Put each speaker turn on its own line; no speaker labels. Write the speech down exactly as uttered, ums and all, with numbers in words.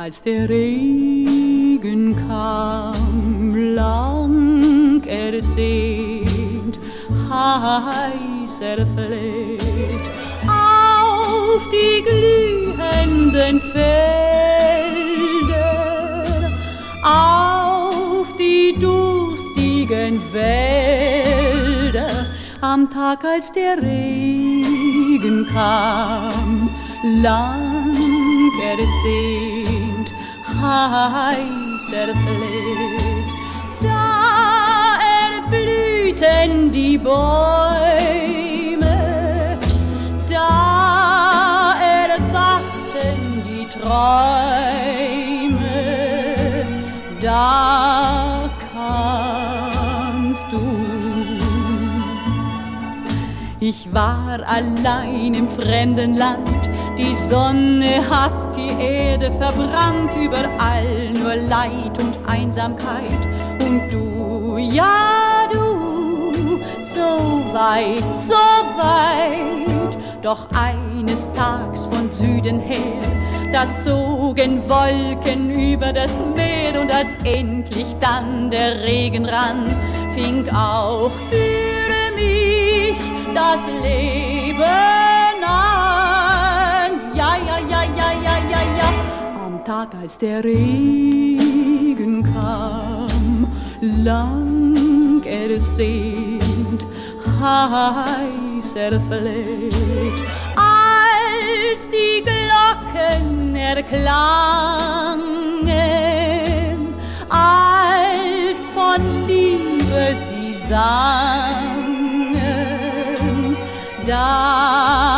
als der Regen kam, lang ersehnt, heiß erfleht, auf die glühenden Felder, auf die durstigen Wälder, am Tag, als der Regen kam, lang ersehnt, heiß erfleht, da erblühten die Bäume, da erwachten die Träume, da kamst du. Ich war allein im fremden Land, die Sonne hat die Erde verbrannt, überall nur Leid und Einsamkeit. Und du, ja du, so weit, so weit. Doch eines Tags von Süden her, da zogen Wolken über das Meer. Und als endlich dann der Regen rann, fing auch für mich das Leben an. Ja, ja, ja, ja, ja, ja, ja. Am Tag, als der Regen kam, lang ersehnt, heiß erfleht, als die Glocken erklangen, als von Liebe sie sangen, da